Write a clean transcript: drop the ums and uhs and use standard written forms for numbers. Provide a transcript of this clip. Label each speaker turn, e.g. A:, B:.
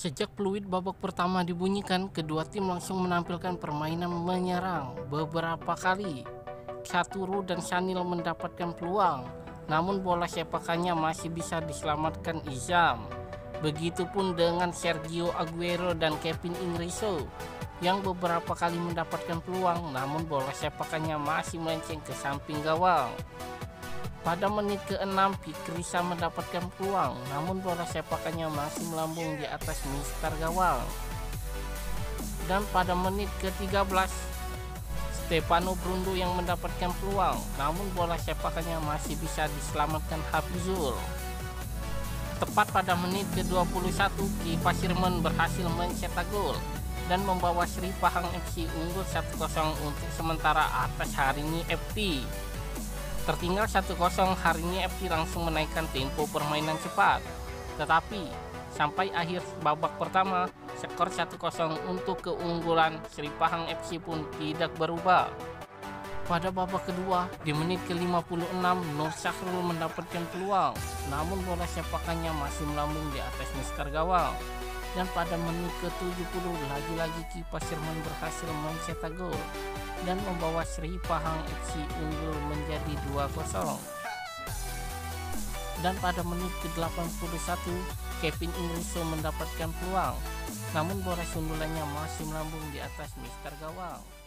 A: Sejak peluit babak pertama dibunyikan, kedua tim langsung menampilkan permainan menyerang. Beberapa kali, Saturu dan Sanil mendapatkan peluang, namun bola sepakannya masih bisa diselamatkan Izam. Begitupun dengan Sergio Aguero dan Kevin Ingriso yang beberapa kali mendapatkan peluang, namun bola sepakannya masih melenceng ke samping gawang. Pada menit ke-6, Fikrisa mendapatkan peluang, namun bola sepakannya masih melambung di atas mistar gawang. Dan pada menit ke-13, Stefano Brundo yang mendapatkan peluang, namun bola sepakannya masih bisa diselamatkan Hafizul. Tepat pada menit ke-21, Ki Pasirman berhasil mencetak gol dan membawa Sri Pahang FC unggul 1-0 untuk sementara atas Harini FT. Tertinggal 1-0, Harini FT langsung menaikkan tempo permainan cepat. Tetapi sampai akhir babak pertama, skor 1-0 untuk keunggulan Sri Pahang FC pun tidak berubah. Pada babak kedua, di menit ke-56, Nur Syahrul mendapatkan peluang, namun bola sepakannya masih melambung di atas mistar gawang. Dan pada menit ke-70, lagi-lagi Ki Pasirman berhasil mencetak gol dan membawa Sri Pahang FC unggul menjadi 2-0. Dan pada menit ke-81, Kevin Ingriso mendapatkan peluang, namun bola sundulannya masih melambung di atas mistar gawang.